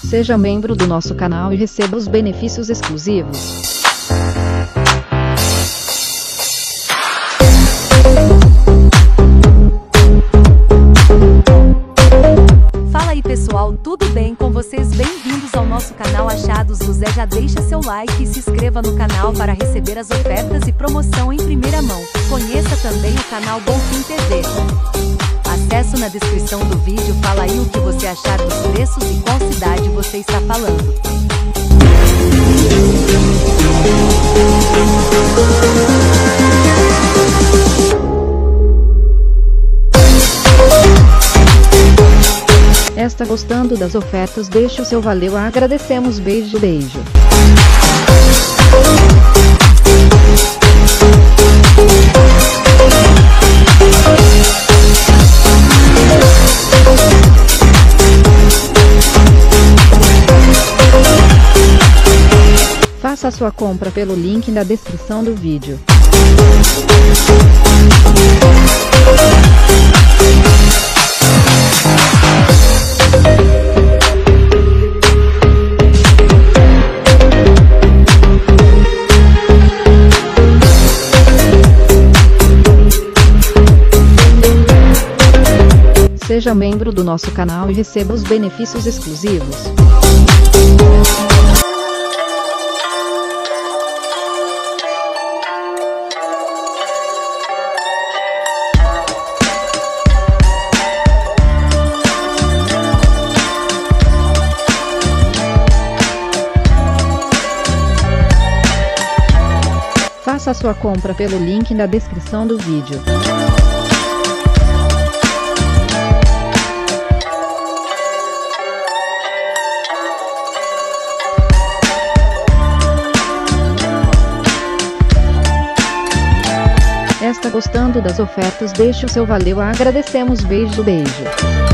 Seja membro do nosso canal e receba os benefícios exclusivos. Fala aí pessoal, tudo bem com vocês? Bem-vindos ao nosso canal Achados do Zé. Já deixa seu like e se inscreva no canal para receber as ofertas e promoção em primeira mão. Conheça também o canal Bonfim TV. Acesso na descrição do vídeo. Fala aí o que você achar dos preços e qual cidade você está falando. Está gostando das ofertas? Deixe o seu valeu. Agradecemos. Beijo, beijo. Faça a sua compra pelo link na descrição do vídeo. Seja membro do nosso canal e receba os benefícios exclusivos. Faça a sua compra pelo link na descrição do vídeo. Está gostando das ofertas? Deixe o seu valeu. Agradecemos. Beijo, beijo.